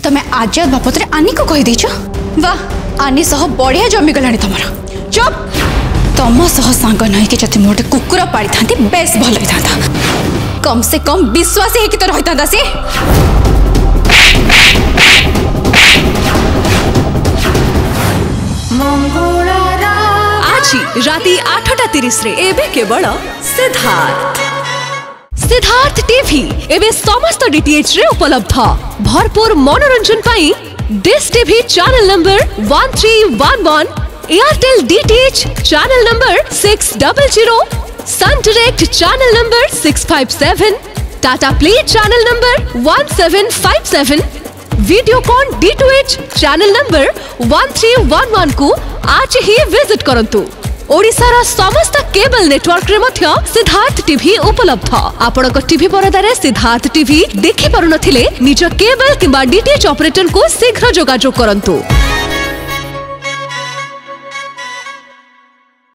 तमें आज बापत आनी को कही देछ वाह आनी सह बढ़िया जमी गलानी तुम चुप तुम सह सांग नहीं कि जति मोटे कुकुर पाड़ी था बेस भल था कम से कम विश्वास है कि तो रही था सी आज राति 8:30 रे एबे केवल सिद्धार्थ सिद्धार्थ टीवी एबे समस्त डीटीएच रे उपलब्ध भरपूर मनोरंजन पाई Dish TV channel number 1311 Airtel DTH channel number 600 Sun Direct channel number 657 Tata Play channel number 1757 Videocon D2H channel number 1311 को आज ही विजिट करंतु। ओडिशार समस्त केबल नेटवर्क रे मध्य सिद्धार्थ टीवी उपलब्ध आपनक टीवी परदारे सिद्धार्थ टीवी देखि पारु नथिले निज केबल किबा डीटीएच ऑपरेटर को शीघ्र जोगाजोग करंतु।